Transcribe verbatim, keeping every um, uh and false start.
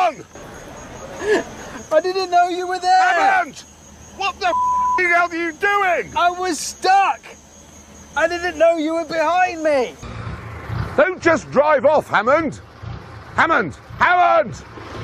on! I didn't know you were there! Hammond! What the f***ing hell are you doing? I was stuck! I didn't know you were behind me! Don't just drive off, Hammond! Hammond! Hammond!